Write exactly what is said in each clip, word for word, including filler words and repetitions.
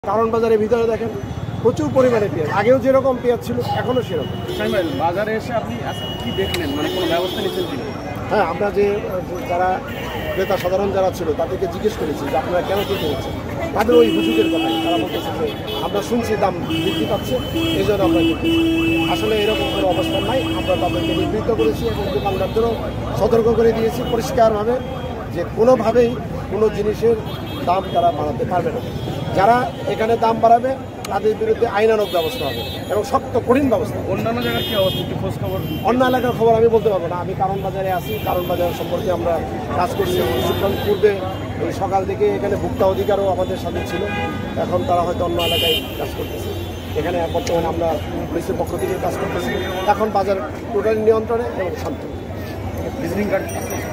কারণ বাজারের ভিতরে দেখেন প্রচুর পরিমাণে পেঁয়াজ, আগেও যেরকম পেঁয়াজ ছিল এখনও সেরকম। বাজারে এসে আপনি কি দেখলেন, মানে কোনো ব্যবস্থা নিচ্ছেন কিনা? হ্যাঁ, আমরা যে যারা ক্রেতা সাধারণ যারা ছিল তাদেরকে জিজ্ঞেস করেছি যে আপনারা কেন কিনতে হচ্ছে, তাদের ওই হুজুগের কথাই তারা বলতেছে যে আমরা শুনছি দাম বৃদ্ধি পাচ্ছে, এই জন্য আমরা কিনতেছি। আসলে এরকম কোনো অবস্থান নাই। আমরা তাদেরকে নিবৃত্ত করেছি এবং দোকানদারদেরও সতর্ক করে দিয়েছি পরিষ্কারভাবে যে কোনোভাবেই কোনো জিনিসের দাম তারা বাড়াতে পারবে না। যারা এখানে দাম বাড়াবে তাদের বিরুদ্ধে আইনানুগ ব্যবস্থা হবে এবং শক্ত কঠিন ব্যবস্থা। অন্যান্য জায়গার কি অবস্থা, একটু খোঁজ খবর? অন্য এলাকার খবর আমি বলতে পারবো না। আমি কারণ বাজারে আছি, কারণ বাজার সম্পর্কে আমরা কাজ করছি। কিছুক্ষণ পূর্বে এই সকাল থেকে এখানে ভোক্তা অধিকারও আমাদের সাথে ছিল, এখন তারা হয়তো অন্য এলাকায় কাজ করতেছে। এখানে বর্তমানে আমরা পুলিশের পক্ষ থেকে কাজ করতেছি। এখন বাজার টোটালি নিয়ন্ত্রণে এবং শান্ত। ভিজিটিং কার্ড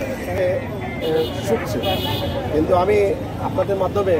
শুকছে, কিন্তু আমি আপনাদের মাধ্যমে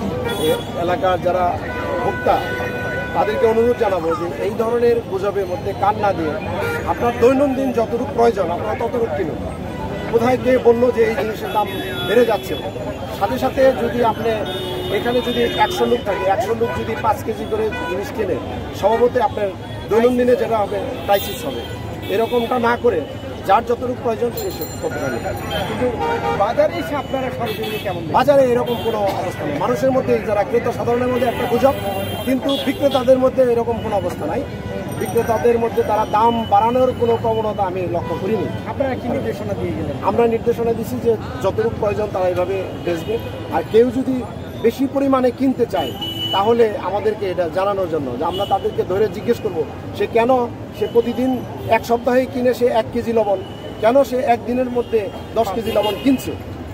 এলাকার যারা ভোক্তা তাদেরকে অনুরোধ জানাবো যে এই ধরনের গুজবের মধ্যে কান না দিয়ে আপনার দৈনন্দিন যতটুকু প্রয়োজন আপনারা ততটুকু কিনুন। কোথায় কে বললো যে এই জিনিসের দাম বেড়ে যাচ্ছে, সাথে সাথে যদি আপনি এখানে যদি একশো লোক থাকে, একশো লোক যদি পাঁচ কেজি করে জিনিস কেনে, স্বভাবতই আপনার দৈনন্দিনে যেটা হবে ক্রাইসিস হবে। এরকমটা না করে যার যতটুকু প্রয়োজন সেসব করতে পারে। কিন্তু বাজারে এসে আপনারা সরজমিনে কেমন? বাজারে এরকম কোনো অবস্থা নেই। মানুষের মধ্যে যারা ক্রেতা সাধারণের মধ্যে একটা গুজব, কিন্তু বিক্রেতাদের মধ্যে এরকম কোনো অবস্থা নাই। বিক্রেতাদের মধ্যে তারা দাম বাড়ানোর কোনো প্রবণতা আমি লক্ষ্য করিনি। আপনারা কি নির্দেশনা দিয়ে গেলেন? আমরা নির্দেশনা দিচ্ছি যে যতটুকু প্রয়োজন তারা এইভাবে বেচবে। আর কেউ যদি বেশি পরিমাণে কিনতে চায় তাহলে আমাদেরকে এটা জানানোর জন্য যে আমরা তাদেরকে ধরে জিজ্ঞেস করব সে কেন সে প্রতিদিন এক সপ্তাহে কিনে সে এক কেজি লবণ, কেন সে একদিনের মধ্যে দশ কেজি লবণ কিনছে।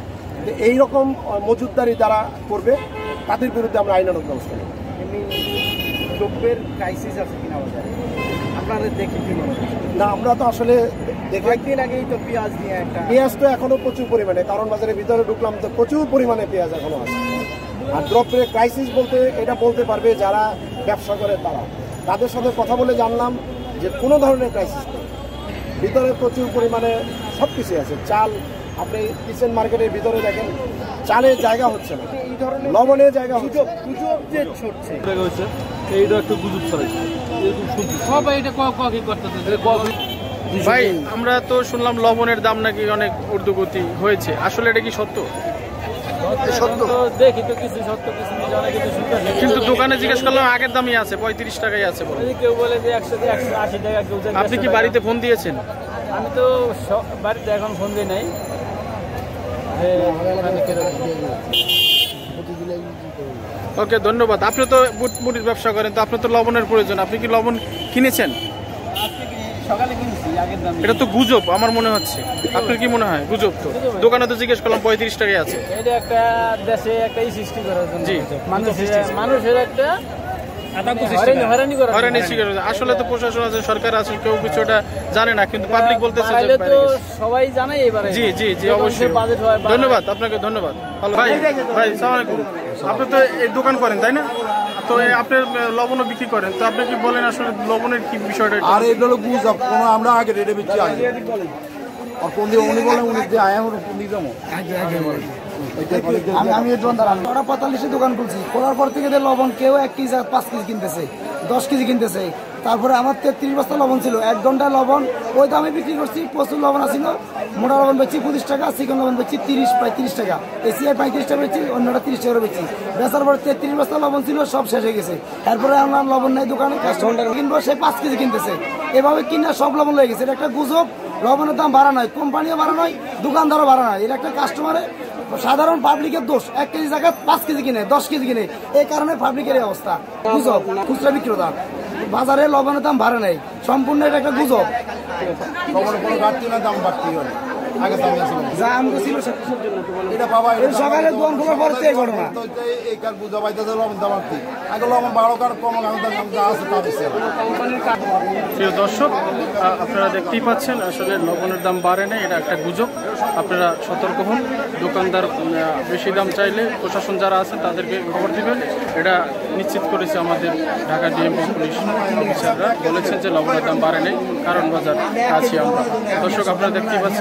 এই রকম মজুতদারি যারা করবে তাদের বিরুদ্ধে আমরা আইনানুগ ব্যবস্থা নেব। এমনি দ্রব্যের ক্রাইসিস আছে কিনা বাজারে আপনাদের দেখে কি মনে হয়? না, আমরা তো আসলে দেখে একদিন আগেই তো পেঁয়াজ নিয়ে একটা পেঁয়াজ তো এখনো প্রচুর পরিমাণে, কারণ বাজারের ভিতরে ঢুকলাম তো প্রচুর পরিমাণে পেঁয়াজ এখনো আছে। আর দ্রব্যের ক্রাইসিস বলতে এটা বলতে পারবে যারা ব্যবসা করে তারা। তাদের সাথে কথা বলে জানলাম যে কোনো ধরনের ক্রাইসিস নেই, ভিতরে প্রচুর পরিমাণে সব কিছুই আছে। চাল আপনি কিচেন মার্কেটের ভিতরে দেখেন চালের জায়গা হচ্ছে না, এই ধরনের লবণের জায়গা হচ্ছে। গুজব যে ছড়ছে হচ্ছে এইটা একটু গুজব ছড়াইছে, এরকম শুনছি সবাই এটা কি করতেছে। ভাই, আমরা তো শুনলাম লবণের দাম নাকি অনেক ঊর্ধ্বগতি হয়েছে, আসলে এটা কি সত্য? সত্য দেখি তো কিছু সত্য কিছু অনেক কিছু শুনতেছে, কিন্তু দোকানে জিজ্ঞেস করলাম আগের দামই আছে, পঁয়ত্রিশ টাকাই আছে বলে। কেউ বলে যে একশো একশো আশি টাকা, কেউ আপনি কি বাড়িতে ফোন দিয়েছেন? আমি তো বাড়িতে এখন ফোন দিই নাই। ওকে, ধন্যবাদ। আপনি তো বুট মুড়ির ব্যবসা করেন, তো আপনার তো লবণের প্রয়োজন, আপনি কি লবণ কিনেছেন? সকালে কিনছি আগের দাম। এটা তো গুজব আমার মনে হচ্ছে, আপনার কি মনে হয়? গুজব তো, দোকানে তো জিজ্ঞেস করলাম পঁয়ত্রিশ টাকায় আছে। এটা একটা দেশে একটা ই সৃষ্টি করার জন্য, জি, মানুষের মানুষের একটা আসলে তো প্রশাসন আছে, সরকার আছে, কেউ কিছু এটা জানে না, কিন্তু পাবলিক বলতেছে সবাই জানে এবারে। জি জি জি অবশ্যই, ধন্যবাদ আপনাকে, ধন্যবাদ। ভাই ভাই সালাম আলাইকুম। আপনি তো এই দোকান করেন তাই না? তো আপনি লবণও বিক্রি করেন, তো আপনি কি বলেন আসলে লবণের কি বিষয়টা? আর এটা হলো গুজব, কোনো আমরা আগে রেটে বেশি আগে আর কোন দিয়ে উনি বলেন উনি দিয়ে আয়া কোন দিয়ে যাবো আগে আগে বলেন। আমি আমি ওরা পঁয়তাল্লিশে দোকান খুলছি, খোলার পর থেকে লবণ কেউ এক কেজি পাঁচ কেজি কিনতেছে, দশ কেজি কিনতেছে। তারপরে আমার তেত্রিশ বস্তা লবণ ছিল, এক ঘন্টায় লবণ ওই দামে বিক্রি করছি। প্রচুর লবণ আসছিল, মোটা লবণ বেচছি পঁচিশ টাকা, চিকন লবণ বেচছি তিরিশ পঁয়ত্রিশ টাকা, এসিআই পঁয়ত্রিশ টাকা বেচছি, অন্যটা তিরিশ টাকা বেচছি। বেচার পরে তেত্রিশ বস্তা লবণ ছিল, সব শেষ হয়ে গেছে। তারপরে আমরা লবণ নেই দোকানে, কাস্টমার কিনবো সে পাঁচ কেজি কিনতেছে, এভাবে কিনা সব লবণ লেগে গেছে। এটা একটা গুজব, লবণের দাম বাড়া নয়, কোম্পানিও বাড়া নয়, দোকানদারও বাড়া নয়। এটা একটা কাস্টমারে সাধারণ পাবলিকের দোষ, এক কেজি জায়গায় পাঁচ কেজি কিনে দশ কেজি কিনে, এই কারণে পাবলিকের এই অবস্থা। গুজব, খুচরা বিক্রেতা বাজারে লবণের দাম বাড়ে নাই, সম্পূর্ণ এটা একটা গুজব। লবণের কোনো ঘাটতি না, দাম বাড়তি হয় আগে দাম ছিল এটা বাবা সকালে দোকান খোলার পর থেকে ঘটনা এই কার গুজব আইতেছে লবণ দাম বাড়তি, আগে লবণ বারো কার কম যা আছে তা দিচ্ছে। প্রিয় দর্শক, আপনারা দেখতেই পাচ্ছেন আসলে লবণের দাম বাড়ে না, এটা একটা গুজব। আপনারা সতর্ক হন, দোকানদার বেশি দাম চাইলে প্রশাসন যারা আছেন তাদেরকে খবর দিবেন। এটা নিশ্চিত করেছে আমাদের ঢাকা ডিএমপি পুলিশ অফিসাররা, বলেছেন যে লবণের দাম বাড়ে নেই, কারণ বাজার আছি আমরা। দর্শক, আপনারা দেখতেই পাচ্ছেন এটা একটা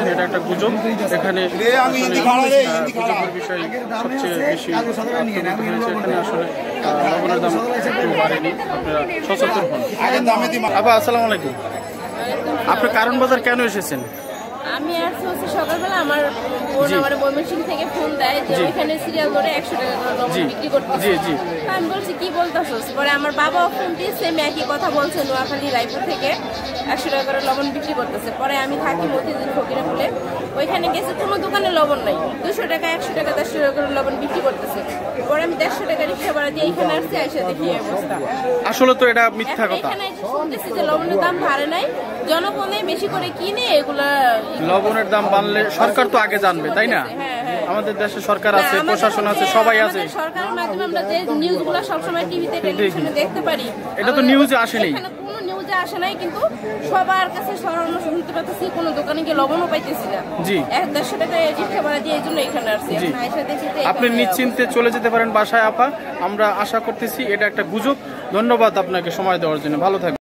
গুজব। এখানে আমি গুজবের বিষয় সবচেয়ে বেশি এখানে আসলে লবণের দাম একটু বাড়েনি, আপনারা সচেতন হন। আবার আসসালামু আলাইকুম, আপনি কারণ বাজার কেন এসেছেন? আমি আসছি হচ্ছে সকালবেলা আমার বোন আমার ময়মনসিংহ থেকে ফোন দেয় যে ওইখানে সিরিয়াল ধরে একশো টাকা করে লবণ বিক্রি করতেছে। আমি বলছি কি বলতেছস, পরে আমার বাবাও ফোন দিয়ে সেম একই কথা বলছে, নোয়াখালী রায়পুর থেকে একশো টাকা করে লবণ বিক্রি করতেছে। পরে আমি থাকি মতিঝিল ফকিরে বলে, ওইখানে গেছে কোনো দোকানে লবণ নাই, দুশো টাকা একশো টাকা দেড়শো টাকা করে লবণ বিক্রি করতেছে। পরে আমি দেড়শো টাকা রিক্সা ভাড়া দিয়ে এখানে আসছি, এসে দেখি এই অবস্থা। আসলে তো এটা মিথ্যা কথা। এখানে শুনতেছি যে লবণের দাম বাড়ে নাই, জনগণে বেশি করে কিনে এগুলা। লবণের দাম বাড়লে সরকার তো আগে জানবে, তাই না? আমাদের দেশে সরকার আছে, প্রশাসন আছে, সবাই আছে। সরকারের মাধ্যমে আমরা যে নিউজগুলো সবসময় টিভিতে টেলিভিশনে দেখতে পারি, এটা তো নিউজে আসেনি। কোনো নিউজে আসে নাই, কিন্তু সবার কাছে সরানো শুনতে পাচ্ছি কোনো দোকানে গিয়ে লবণও পাইতেছি না। জি, এক দেড়শো টাকা রিক্সা ভাড়া দিয়ে এই জন্য এখানে আসছি। আপনি নিশ্চিন্তে চলে যেতে পারেন বাসায় আপা, আমরা আশা করতেছি। এটা একটা গুজব। ধন্যবাদ আপনাকে সময় দেওয়ার জন্য, ভালো থাকবেন।